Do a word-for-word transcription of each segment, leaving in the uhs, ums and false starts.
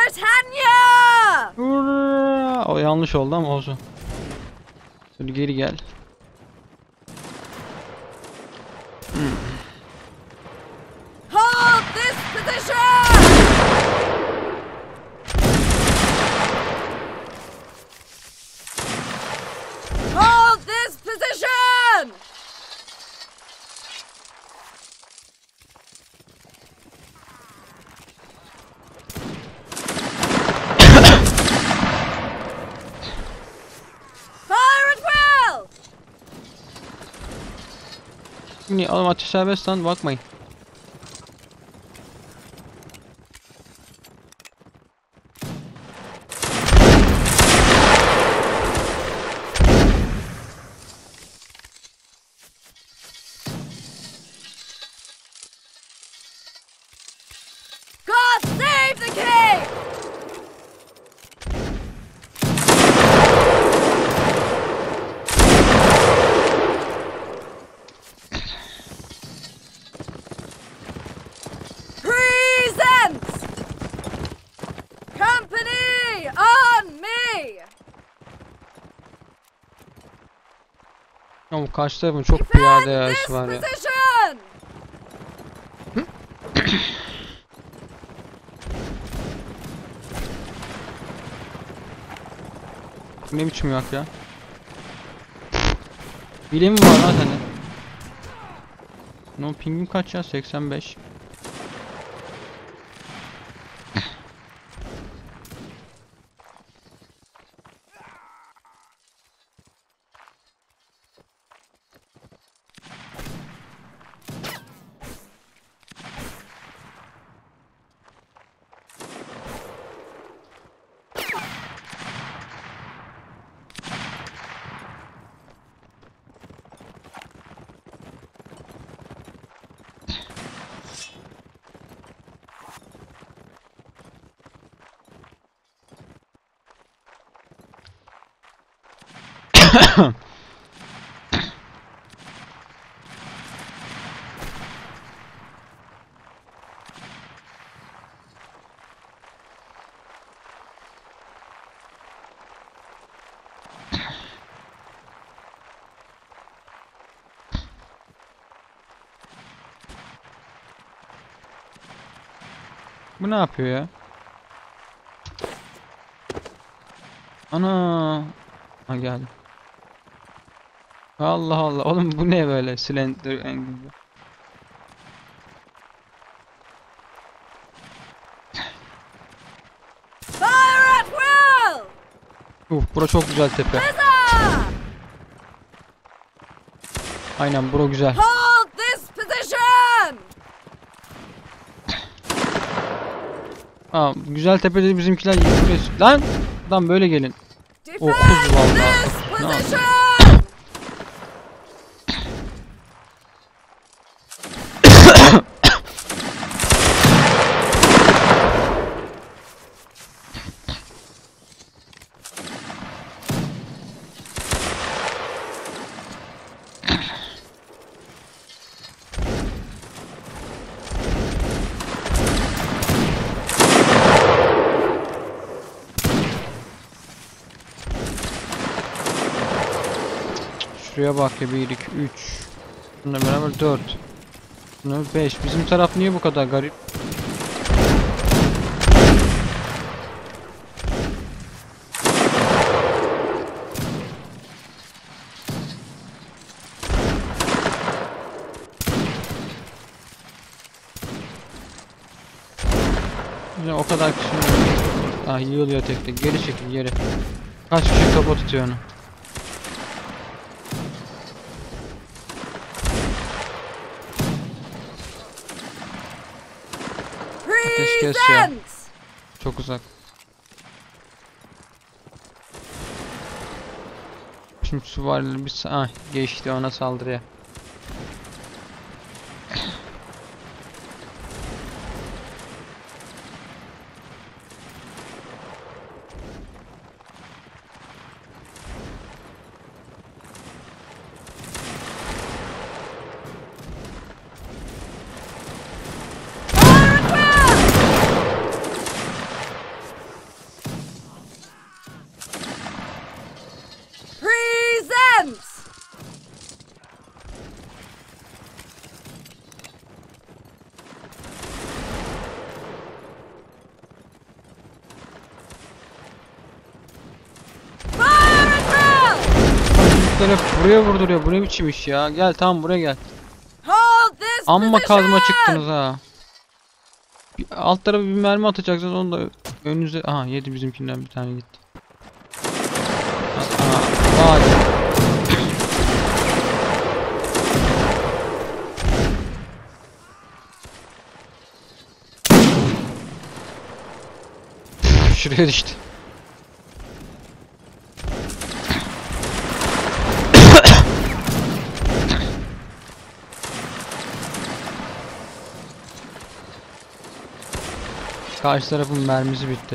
Britannia! O yanlış oldu ama olsun. Şöyle geri gel. Hmm. Hold this position! Hold this position! Fire at will! Şimdi oğlum ateş serbest lan, bakmayın. God save the king! Presents! Company on me! Ama karşı tarafın çok piyade yarışı var ya. Position! Ne biçim yak ya? Bile mi var lan sende? No pingim kaç ya? seksen beş. Bu ne yapıyor ya? Ana. Ha geldi. Allah Allah. Oğlum bu ne böyle? Slender Angle. Fire at will! Uf, bura çok güzel tepe. Huzzah! Aynen, bura güzel. Hold this position! Aa, güzel tepede bizimkiler yürüyor. Lan! Lan böyle gelin. Defend Okuz vallahi. this Ne yapayım? position! Şuraya bak ya, bir, iki, üç. Bununla beraber dört. Bunlar beş. Bizim taraf niye bu kadar garip? Ya o kadar kişi. Ah, yığılıyor tek tek. Geri çekil, geri. Kaç kişi topa tutuyor onu? Ateş kes ya. Presents! Çok uzak. Şimdi süvarileri bir ah geçti ona saldırıya. Bizimkiler hep buraya vurduruyor. Bu ne biçim iş ya? Gel tamam buraya gel. Hold this Amma kazma position! çıktınız ha. Bir, alt tarafa bir mermi atacaksınız onu da önünüze... Aha yedi bizimkinden bir tane gitti. Aha hadi. Şuraya düştü. Karşı tarafın mermisi bitti.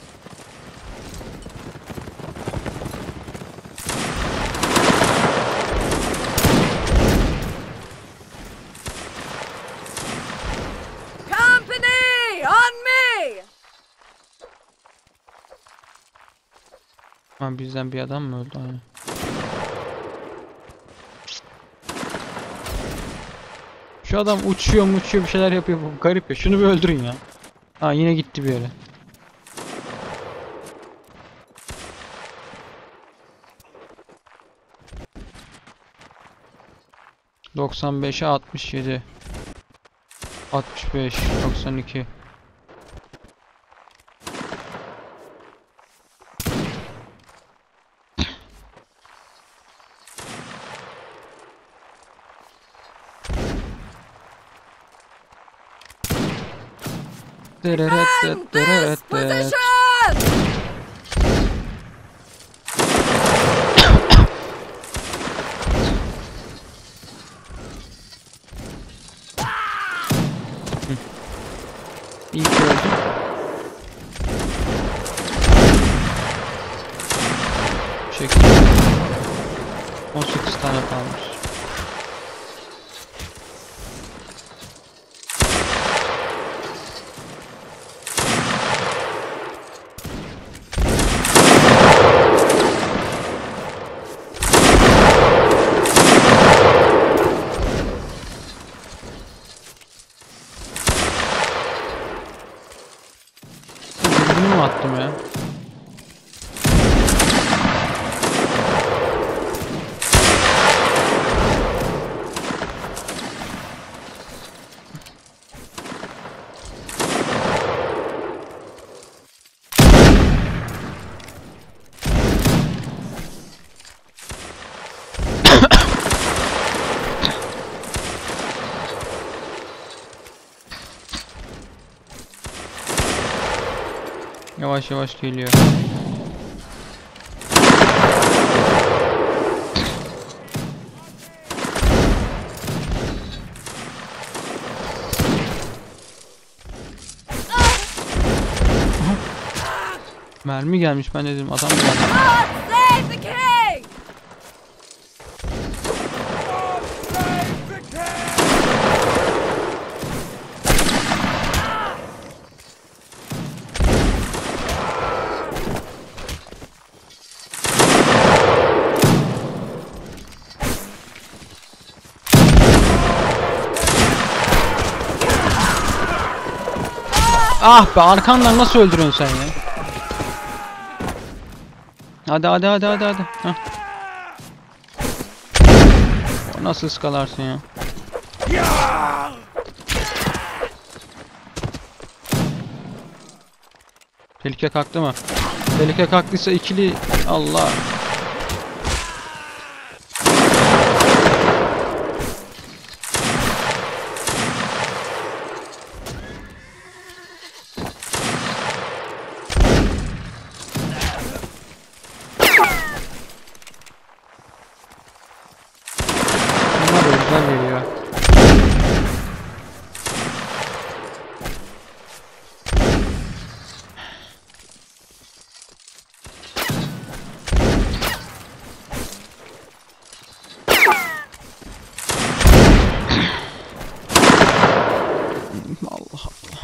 Company! On me! Ha, bizden bir adam mı öldü? Aynen. Şu adam uçuyor uçuyor bir şeyler yapıyor. Bu garip ya. Şunu bir öldürün ya. Ha yine gitti bir yere. doksan beşe altmış yedi. altmış beş, doksan iki. And this position! İyi ki öldü. Bu şekilde. on sekiz tane kalmış. Bunu mu attım ya? Yavaş yavaş geliyor. Mermi gelmiş ben dedim adam geldi. God save the king! Ah be arkandan nasıl öldürüyorsun sen ya? Hadi hadi hadi hadi hadi. Heh. O nasıl ıskalarsın ya? Tehlike kalktı mı? Tehlike kalktıysa ikili Allah. Bunlar da güzel geliyor. Allah Allah.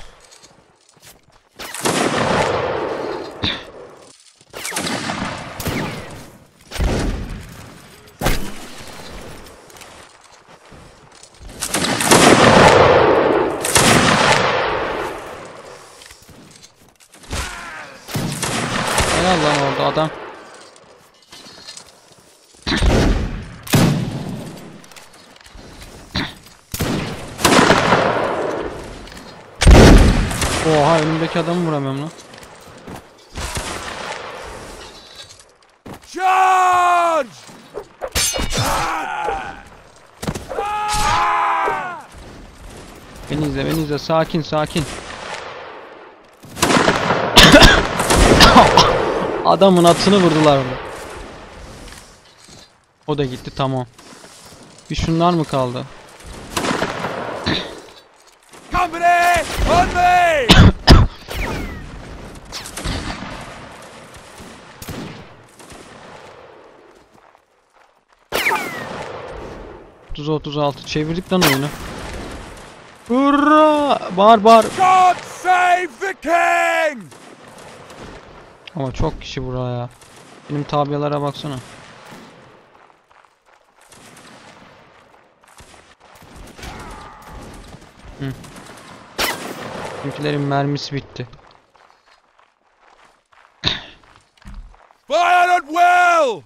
Helal lan orada adam. Oha, önümdeki adamı vuramıyorum lan. Charge! Beni izle, beni izle. Sakin, sakin. Adamın atını vurdular orada. O da gitti, tamam. Bir şunlar mı kaldı? Company, on me! otuz otuz altı çevirdik lan oyunu. Hurra! Bağır bağır. God save the king! Ama çok kişi buraya. Benim tabiyalara baksana. Hı. Bizimkilerin mermisi bitti. Fire at will!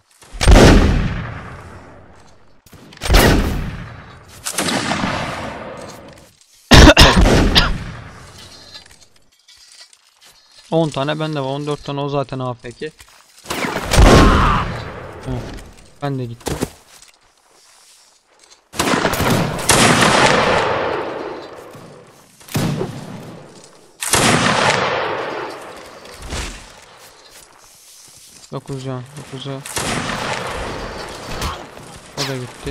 on tane bende var. on dört tane o zaten A F K. Hı. Ben de gittim. dokuz can. dokuza. O da gitti.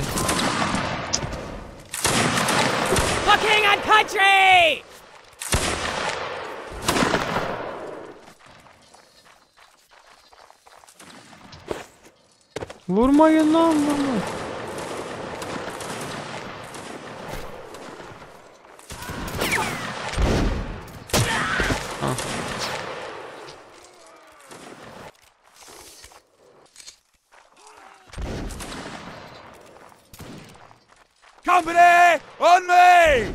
Fucking and country! Vurmayın lan, vurmayın. Ha. Company, on me!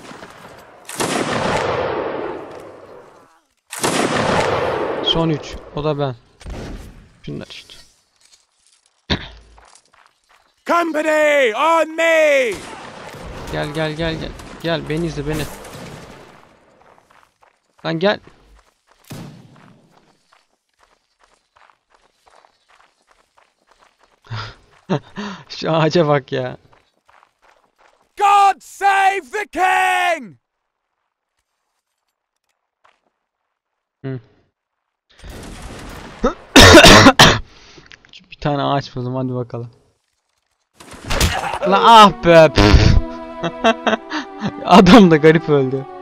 Son üç. O da ben. Şunlar işte. Company, on me! Gel gel gel gel. Gel beni izle, beni. Lan gel. Şu ağaca bak ya. God save the king! Hı. Bir tane ağaç buldum, hadi bakalım. La ah be. Adam da garip öldü.